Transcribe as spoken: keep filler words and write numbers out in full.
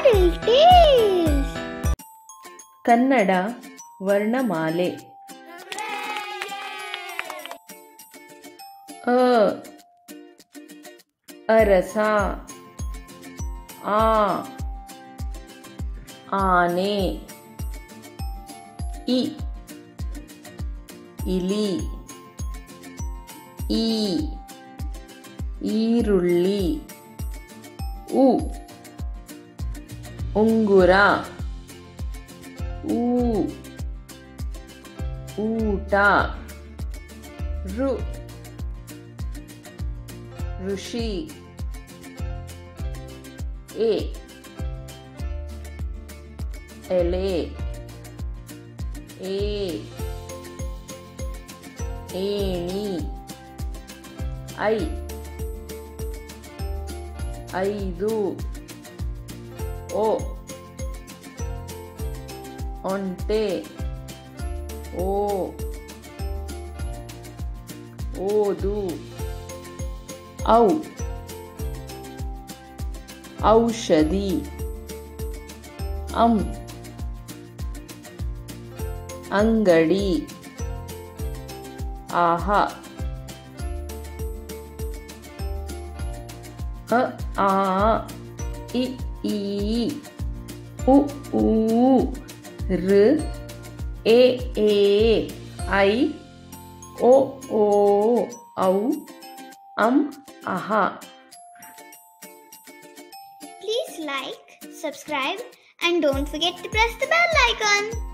Adult Tales. Kannada ವರ್ಣಮಾಲೆ. ಅ ಅರಸ. ಆ ಆನೆ. ಇ ಇಲಿ. ಈ ಈರುಳ್ಳಿ. ಉ ಉಂಗುರ. ಊ ಊಟ. ಋ ಋಷಿ. ಎ ಎಲೆ. ಏ ಏಣಿ. ಐ ಐದು. ಓ ಒಂಟೆ. ಓ ಓದು. ಔ ಔಷಧಿ. ಅಂ ಅಂಗಡಿ. ಆಹ ಅ ಆ ಇ ಈ ಉ ಊ ಋ ಎ ಏ ಐ ಓ ಓ ಔ ಅಂ ಅಹ. Please like, subscribe, and don't forget to press the bell icon.